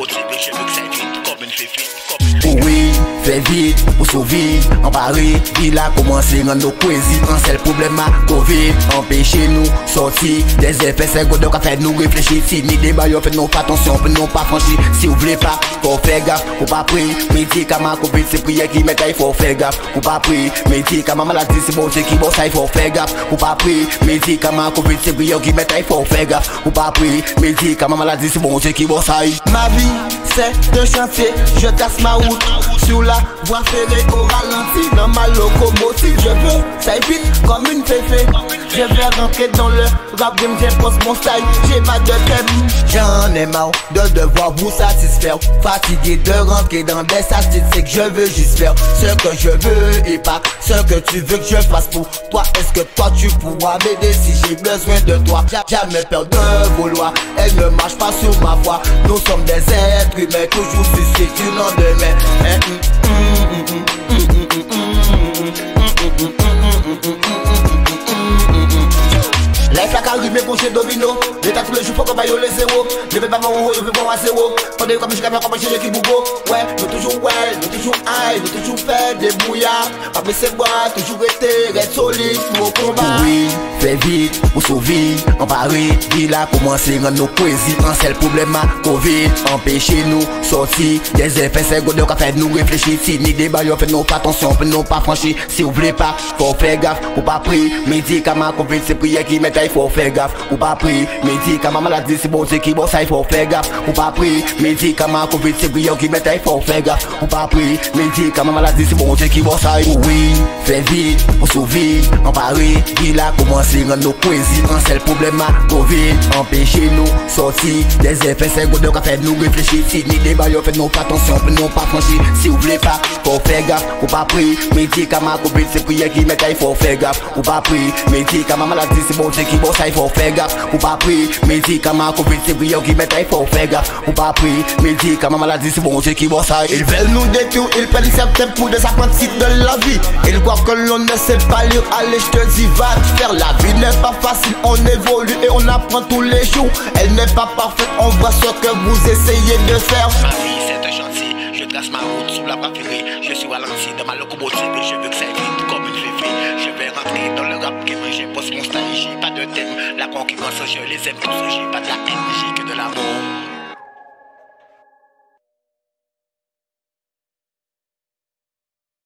locomotive et je veux que ça aille vite comme une féfé. Oui, fais vite pour survivre. En Paris, il a commencé à nos poésies. Un seul problème à Covid, empêcher nous sortir des effets secondaires qui fait nous réfléchir. Si ni débat, on fait non pas attention, on non pas franchir. Si vous voulez pas, faut faire gaffe, faut pas prier. Médicaments Covid, c'est prière qui met il faut faire gaffe, faut pas prier. Médicaments maladie, c'est bon Dieu qui bosse, il faut faire gaffe, faut pas prier. Médicaments Covid, c'est prière qui met il faut faire gaffe, faut pas prier. Médicaments maladie, c'est bon Dieu qui bosse. Ma vie, c'est un chantier, je casse ma route sur la voie ferrée au ralenti dans ma locomotive. Je veux, ça aille vite comme une féfé. Je vais rentrer dans le rap game, j'impose mon style, j'ai pas de thème. J'en ai marre de devoir vous satisfaire, fatigué de rentrer dans des statistiques. Je veux juste faire ce que je veux et pas ce que tu veux que je fasse pour toi. Est-ce que toi tu pourras m'aider si j'ai besoin de toi? Jamais peur de vouloir, elle ne marche pas sur ma voie. Nous sommes des êtres humains, toujours souciés du lendemain. Life la carré, mais boucher domino. L'état tous les jours, faut qu'on vaille les zéros. Je vais pas voir un haut, je vais voir un zéro. Pendant comme je vais comme chez qui bougo. Ouais, nous toujours well, nous toujours high, nous toujours fait des brouillards. Après c'est moi, toujours été, reste solide pour au combat. Oui, fais vite, pour survivre. En Paris, il a commencé à nos poésies. Un seul problème à Covid, empêcher nous sortir des effets secondaires qui fait nous réfléchir. Si ni débat, on fait non pas attention, on non pas franchir. Si vous voulez pas, faut faire gaffe, faut pas prier. Médicaments Covid, c'est prière qui met il faut faire gaffe, ou pas prier. Médicaments maladie, c'est bon Dieu qui bosse, il faut faire gaffe, ou pas prier. Médicaments Covid, c'est prière qui met il faut faire gaffe, ou pas prier. Médicaments maladie, c'est bon Dieu qui bosse. Oui, fais vite pour survivre. En Paris, il a commencé à nos poésies. Un seul problème à Covid, empêcher nous sortir des effets secondaires qui fait nous réfléchir. Si ni débat, on fait non pas attention, on non pas franchir. Si vous voulez pas, faut faire gaffe, ou pas prier. Médicaments Covid, c'est prière qui met il faut faire gaffe, ou pas prier. Médicaments maladie, c'est bon Dieu qui bosse, il faut faire gaffe, ou pas prier. Médicaments Covid, c'est prière qui met il faut faire gaffe, ou pas prier. Médicaments maladie, c'est bon Dieu qui bosse. Ils veulent nous détruire, ils prennent certains pour des apprentis de la vie. Ils croient que l'on ne sait pas lire, allez je te dis va te faire. La vie n'est pas facile, on évolue et on apprend tous les jours. Elle n'est pas parfaite, on voit ce que vous essayez de faire. Ma vie c'est un chantier, je trace ma route sur la voie ferrée. Je suis ralenti dans ma locomotive et je veux que ça aille vite comme une féfé. Je vais rentrer dans le rap game, j'impose mon style, j'ai pas de thème. La concurrence, je les aime tous, j'ai pas de la haine, j'ai que de l'amour.